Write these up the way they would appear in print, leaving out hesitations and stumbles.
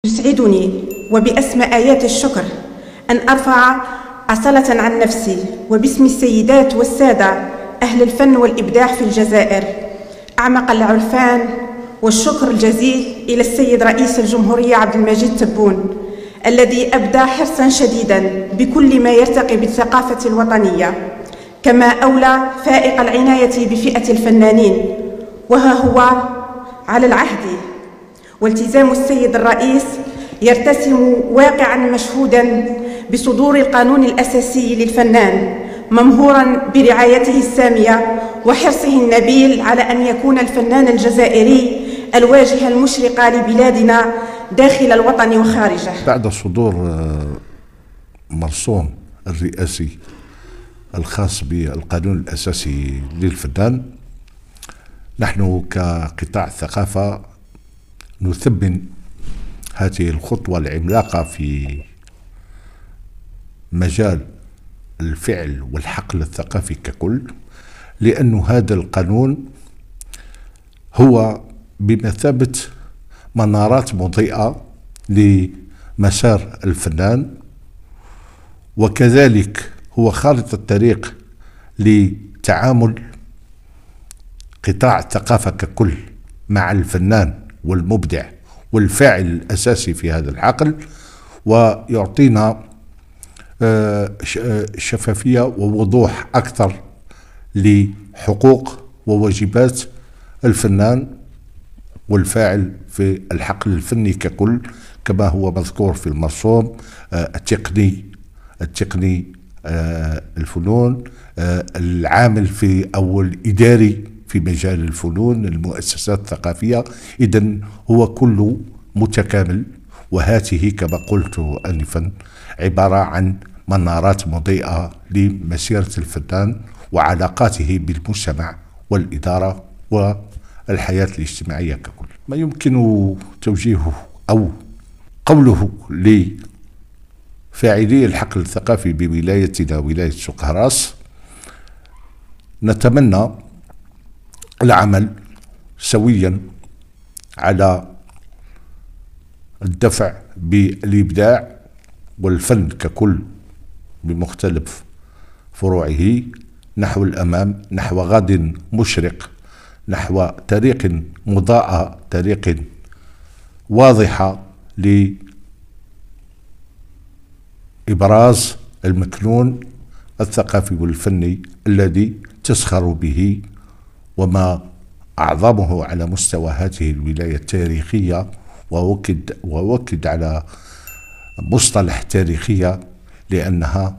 يسعدني وبأسمى آيات الشكر أن أرفع أصالة عن نفسي وباسم السيدات والسادة أهل الفن والإبداع في الجزائر أعمق العرفان والشكر الجزيل إلى السيد رئيس الجمهورية عبد المجيد تبون الذي أبدى حرصا شديدا بكل ما يرتقي بالثقافة الوطنية، كما أولى فائق العناية بفئة الفنانين، وها هو على العهد والتزام السيد الرئيس يرتسم واقعا مشهودا بصدور القانون الأساسي للفنان، ممهورا برعايته السامية وحرصه النبيل على أن يكون الفنان الجزائري الواجهة المشرقة لبلادنا داخل الوطن وخارجه. بعد صدور مرسوم الرئاسي الخاص بالقانون الأساسي للفنان، نحن كقطاع ثقافة نثمن هذه الخطوة العملاقة في مجال الفعل والحقل الثقافي ككل، لأن هذا القانون هو بمثابة منارات مضيئة لمسار الفنان، وكذلك هو خارطة الطريق لتعامل قطاع الثقافة ككل مع الفنان والمبدع والفاعل الأساسي في هذا الحقل، ويعطينا شفافية ووضوح أكثر لحقوق وواجبات الفنان والفاعل في الحقل الفني ككل، كما هو مذكور في المرسوم التقني الفنون، العامل في أو الإداري في مجال الفنون، المؤسسات الثقافية. إذن هو كله متكامل، وهاته كما قلت آنفا عبارة عن منارات مضيئة لمسيرة الفنان وعلاقاته بالمجتمع والإدارة والحياة الاجتماعية ككل. ما يمكن توجيهه أو قوله لفاعلي الحقل الثقافي بولايتنا ولاية سوق هراس: نتمنى العمل سويا على الدفع بالإبداع والفن ككل بمختلف فروعه نحو الأمام، نحو غد مشرق، نحو طريق مضاءة، طريق واضحة لإبراز المكنون الثقافي والفني الذي تزخر به وما أعظمه على مستوى هذه الولاية التاريخية، ووكد على مصطلح تاريخية لأنها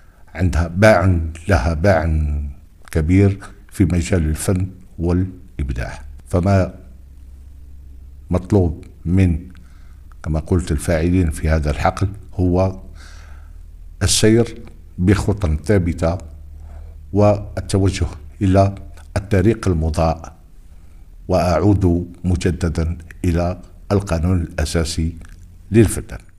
لها باع كبير في مجال الفن والإبداع. فما مطلوب من كما قلت الفاعلين في هذا الحقل هو السير بخطى ثابتة والتوجه إلى الطريق المضاء، وأعود مجددا إلى القانون الأساسي للفنان.